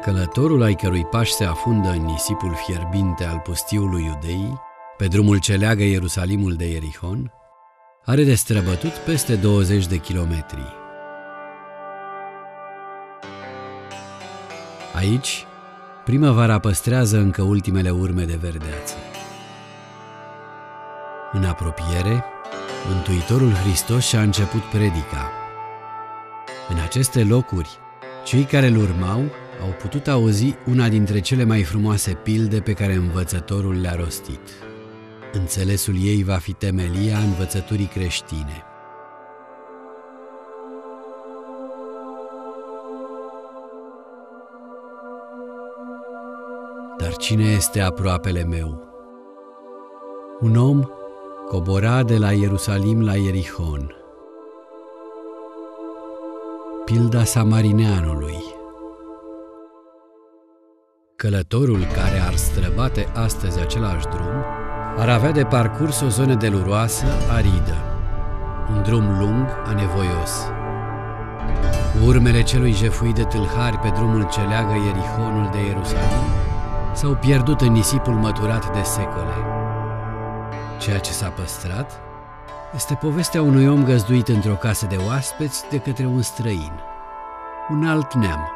Călătorul ai cărui pași se afundă în nisipul fierbinte al pustiului Iudeii, pe drumul ce leagă Ierusalimul de Ierihon, are de străbătut peste 20 de kilometri. Aici, primăvara păstrează încă ultimele urme de verdeață. În apropiere, Mântuitorul Hristos și-a început predica. În aceste locuri, cei care îl urmau au putut auzi una dintre cele mai frumoase pilde pe care învățătorul le-a rostit. Înțelesul ei va fi temelia învățăturii creștine. Dar cine este aproapele meu? Un om cobora de la Ierusalim la Ierihon. Pilda samarineanului. Călătorul care ar străbate astăzi același drum ar avea de parcurs o zonă deluroasă, aridă, un drum lung, anevoios. Urmele celui jefuit de tâlhari pe drumul ce leagă Ierihonul de Ierusalim s-au pierdut în nisipul măturat de secole. Ceea ce s-a păstrat este povestea unui om găzduit într-o casă de oaspeți de către un străin, un alt neam.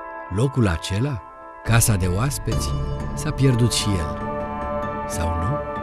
Locul acela, casa de oaspeți, s-a pierdut și el, sau nu?